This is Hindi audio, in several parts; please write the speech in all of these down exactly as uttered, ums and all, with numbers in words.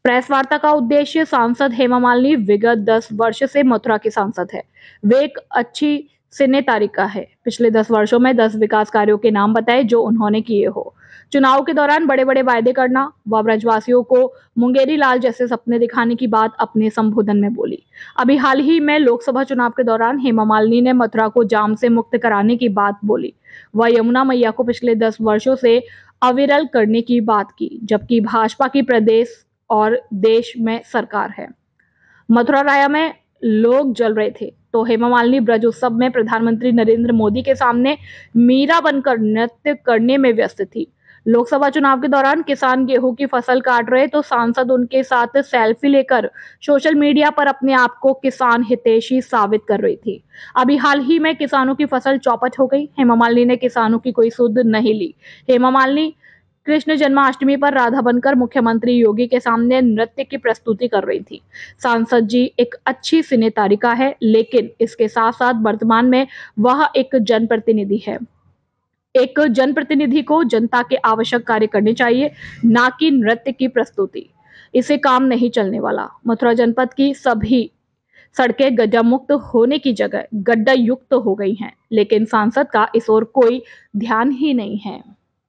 प्रेस वार्ता का उद्देश्य सांसद हेमा मालिनी विगत दस वर्ष से मथुरा की सांसद है। वे एक अच्छी सिने तारिका है। पिछले दस वर्षों में दस विकास कार्यों के नाम बताए जो उन्होंने किए हो। चुनाव के दौरान बड़े बड़े वायदे करना व ब्रजवासियों को मुंगेरी लाल जैसे सपने दिखाने की बात अपने संबोधन में बोली। अभी हाल ही में लोकसभा चुनाव के दौरान हेमा मालिनी ने मथुरा को जाम से मुक्त कराने की बात बोली। वह यमुना मैया को पिछले दस वर्षों से अविरल करने की बात की, जबकि भाजपा की प्रदेश और देश में सरकार है। मथुरा राया में लोग जल रहे थे तो हेमा मालिनी ब्रज उत्सव में प्रधानमंत्री नरेंद्र मोदी के सामने मीरा बनकर नृत्य करने में व्यस्त थी। लोकसभा चुनाव के दौरान किसान गेहूं की फसल काट रहे तो सांसद उनके साथ सेल्फी लेकर सोशल मीडिया पर अपने आप को किसान हितैषी साबित कर रही थी। अभी हाल ही में किसानों की फसल चौपट हो गई। हेमा मालिनी ने किसानों की कोई सुध नहीं ली। हेमा मालिनी कृष्ण जन्माष्टमी पर राधा बनकर मुख्यमंत्री योगी के सामने नृत्य की प्रस्तुति कर रही थी। सांसद जी एक अच्छी सिने तारिका है, लेकिन इसके साथ साथ वर्तमान में वह एक जनप्रतिनिधि है। एक जनप्रतिनिधि को जनता के आवश्यक कार्य करने चाहिए, ना कि नृत्य की प्रस्तुति। इसे काम नहीं चलने वाला। मथुरा जनपद की सभी सड़कें गड्ढा मुक्त होने की जगह गड्ढा युक्त हो गई हैं, लेकिन सांसद का इस ओर कोई ध्यान ही नहीं है।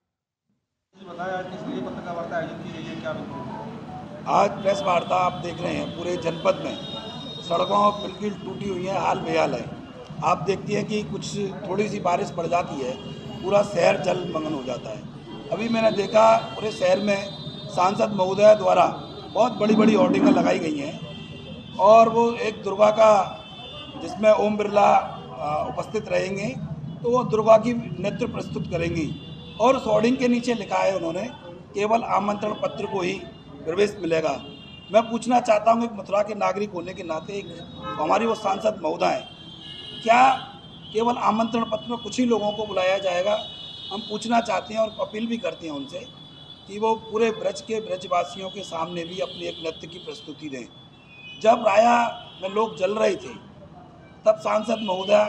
आज प्रेस वार्ता आप देख रहे हैं, पूरे जनपद में सड़कों बिल्कुल टूटी हुई है, हाल बेहाल है। आप देखती हैं कि कुछ थोड़ी सी बारिश पड़ जाती है, पूरा शहर जलमग्न हो जाता है। अभी मैंने देखा पूरे शहर में सांसद महोदय द्वारा बहुत बड़ी बड़ी होर्डिंगें लगाई गई हैं और वो एक दुर्गा का, जिसमें ओम बिरला उपस्थित रहेंगे, तो वो दुर्गा की नृत्य प्रस्तुत करेंगी और उस होर्डिंग के नीचे लिखा है उन्होंने, केवल आमंत्रण पत्र को ही प्रवेश मिलेगा। मैं पूछना चाहता हूँ, एक मथुरा के नागरिक होने के नाते, एक हमारी वो सांसद महोदय हैं, क्या केवल आमंत्रण पत्र में कुछ ही लोगों को बुलाया जाएगा? हम पूछना चाहते हैं और अपील भी करते हैं उनसे कि वो पूरे ब्रज के ब्रजवासियों के सामने भी अपनी एक नृत्य की प्रस्तुति दें। जब राया में लोग जल रहे थे तब सांसद महोदय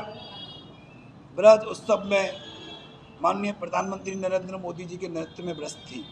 ब्रज उत्सव में माननीय प्रधानमंत्री नरेंद्र मोदी जी के नेतृत्व में व्यस्त थी।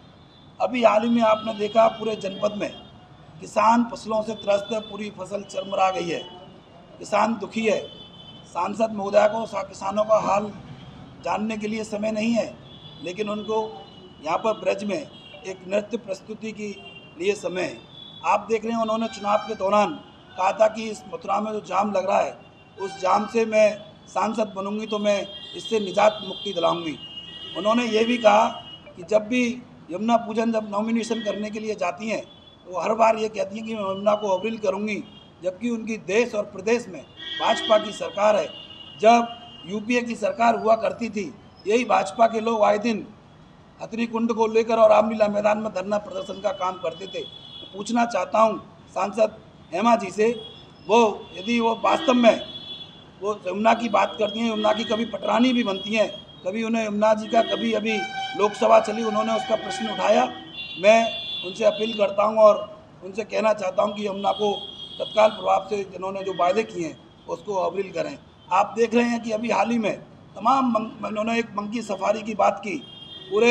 अभी हाल ही में आपने देखा पूरे जनपद में किसान फसलों से त्रस्त है, पूरी फसल चरमरा गई है, किसान दुखी है। सांसद महोदय को किसानों का हाल जानने के लिए समय नहीं है, लेकिन उनको यहाँ पर ब्रज में एक नृत्य प्रस्तुति के लिए समय है। आप देख रहे हैं, उन्होंने चुनाव के दौरान कहा था कि इस मथुरा में जो जाम लग रहा है, उस जाम से मैं सांसद बनूंगी तो मैं इससे निजात मुक्ति दिलाऊंगी। उन्होंने ये भी कहा कि जब भी यमुना पूजन जब नॉमिनेशन करने के लिए जाती हैं तो हर बार ये कहती हैं कि मैं यमुना को अवरील करूंगी, जबकि उनकी देश और प्रदेश में भाजपा की सरकार है। जब यूपीए की सरकार हुआ करती थी, यही भाजपा के लोग आए दिन हथनी कुंड को लेकर और रामलीला मैदान में धरना प्रदर्शन का काम करते थे। तो पूछना चाहता हूँ सांसद हेमा जी से, वो यदि वो वास्तव में वो यमुना की बात करती हैं, यमुना की कभी पटरानी भी बनती हैं, कभी उन्हें यमुना जी का, कभी अभी लोकसभा चली उन्होंने उसका प्रश्न उठाया। मैं उनसे अपील करता हूं और उनसे कहना चाहता हूं कि यमुना को तत्काल प्रभाव से जिन्होंने जो वायदे किए हैं उसको अवरील करें। आप देख रहे हैं कि अभी हाल ही में तमाम उन्होंने एक मंकी सफारी की बात की। पूरे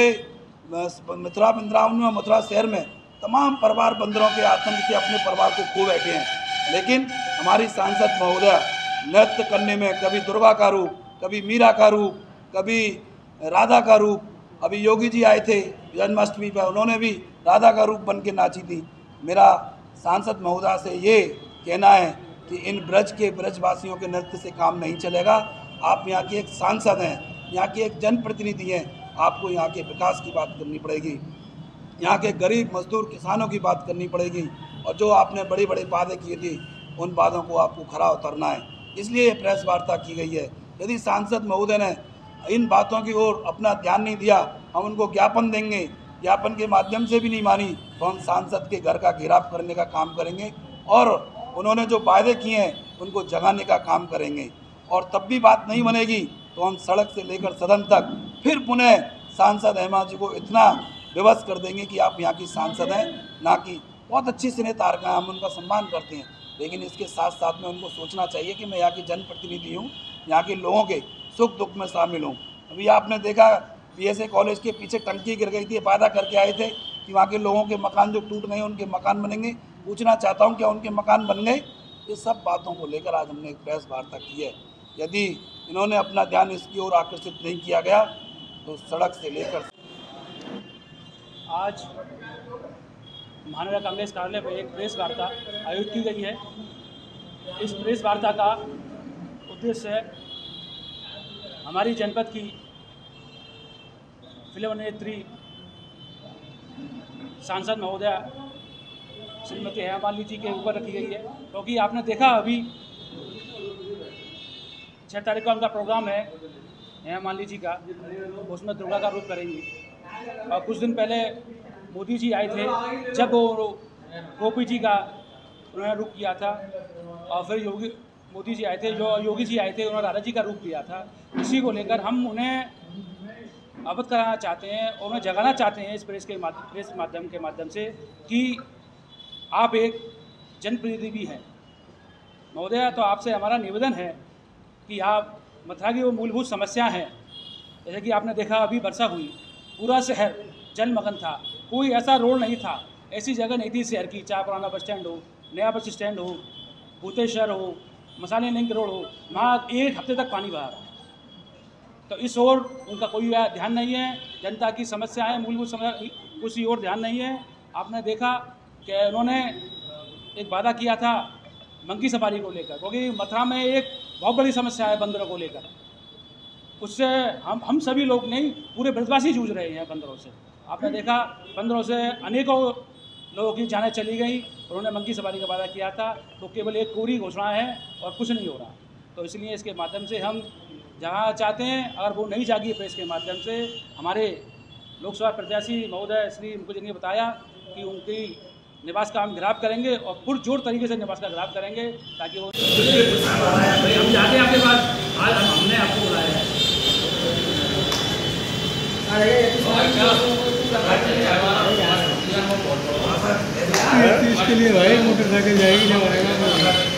मथुरा वृंदावन में, मथुरा शहर में तमाम परिवार बंदरों के आतंक से अपने परिवार को खो बैठे हैं, लेकिन हमारी सांसद महोदय नृत्य करने में कभी दुर्गा का रूप, कभी मीरा का रूप, कभी राधा का रूप। अभी योगी जी आए थे जन्माष्टमी पर, उन्होंने भी राधा का रूप बन के नाची थी। मेरा सांसद महोदय से ये कहना है कि इन ब्रज के ब्रजवासियों के नृत्य से काम नहीं चलेगा। आप यहाँ के एक सांसद हैं, यहाँ के एक जनप्रतिनिधि हैं, आपको यहाँ के विकास की बात करनी पड़ेगी, यहाँ के गरीब मजदूर किसानों की बात करनी पड़ेगी, और जो आपने बड़े बड़े वादे किए थे उन वादों को आपको खरा उतरना है। इसलिए ये प्रेस वार्ता की गई है। यदि सांसद महोदय ने इन बातों की ओर अपना ध्यान नहीं दिया, हम उनको ज्ञापन देंगे, ज्ञापन के माध्यम से भी नहीं मानी तो हम सांसद के घर का घेराव करने का काम करेंगे और उन्होंने जो वायदे किए हैं उनको जगाने का काम करेंगे। और तब भी बात नहीं बनेगी तो हम सड़क से लेकर सदन तक फिर पुनः सांसद हेमा जी को इतना विवश कर देंगे कि आप यहाँ की सांसद हैं, ना कि बहुत अच्छी सिने तारका हैं, हम उनका सम्मान करते हैं, लेकिन इसके साथ साथ में उनको सोचना चाहिए कि मैं यहाँ की जनप्रतिनिधि हूँ, यहाँ के लोगों के सुख दुख में शामिल हूँ। अभी आपने देखा पीएसए कॉलेज के पीछे टंकी गिर गई थी, वादा करके आए थे कि वहाँ के लोगों के मकान जो टूट गए उनके मकान बनेंगे। पूछना चाहता हूँ क्या उनके मकान बन गए? ये सब बातों को लेकर आज हमने एक प्रेस वार्ता की है। यदि इन्होंने अपना ध्यान इसकी ओर आकर्षित नहीं किया गया तो सड़क से लेकर आज महानगर कांग्रेस कार्यालय में एक प्रेस वार्ता आयोजित की गई है। इस प्रेस वार्ता का उद्देश्य है हमारी जनपद की फिल्म अभिनेत्री सांसद महोदया श्रीमती हेमा मालिनी जी के ऊपर रखी गई है, क्योंकि तो आपने देखा अभी छः तारीख को उनका प्रोग्राम है हेमा मालिनी जी का, उसमें दुर्गा का रूप करेंगी। और कुछ दिन पहले मोदी जी आए थे, जब वो गोपी जी का उन्होंने रूप किया था, और फिर योगी मोदी जी आए थे, जो योगी जी आए थे, उन्होंने राधा जी का रूप किया था। इसी को लेकर हम उन्हें अवगत कराना चाहते हैं, उन्हें जगाना चाहते हैं इस प्रेस के माध्यम प्रेस माध्यम के माध्यम से कि आप एक जनप्रतिनिधि भी हैं महोदया। तो आपसे हमारा निवेदन है कि आप मथुरा की वो मूलभूत समस्या हैं, जैसे कि आपने देखा अभी वर्षा हुई, पूरा शहर जलमग्न था, कोई ऐसा रोड नहीं था, ऐसी जगह नहीं थी शहर की, चाहे पुराना बस स्टैंड हो, नया बस स्टैंड हो, भूतेश्वर हो, मसाले लिंक रोड हो, वहाँ एक हफ्ते तक पानी बहा। तो इस ओर उनका कोई ध्यान नहीं है। जनता की समस्या है, मूलभूत समस्या, उसी ओर ध्यान नहीं है। आपने देखा कि उन्होंने एक वादा किया था मंकी सफारी को लेकर, क्योंकि मथुरा में एक बहुत बड़ी समस्या है बंदरों को लेकर। उससे हम हम सभी लोग नहीं, पूरे ब्रजवासी जूझ रहे हैं बंदरों से। आपने देखा बंदरों से अनेकों लोगों की जानें चली गई। उन्होंने मंकी सफारी का वादा किया था, तो केवल एक कोरी घोषणा है और कुछ नहीं हो रहा। तो इसलिए इसके माध्यम से हम जहाँ चाहते हैं, अगर वो नहीं जागी प्रेस के माध्यम से, हमारे लोकसभा प्रत्याशी महोदय श्री मुकुंद जी ने बताया कि उनकी निवास का हम घिराव करेंगे और पुरजोर तरीके से निवास का घिराव करेंगे, ताकि वो हम जाते हैं आपके पास। आज हमने आपको बुलाया है। इसके लिए भाई मोटरसाइकिल जाएगी जब आएगा।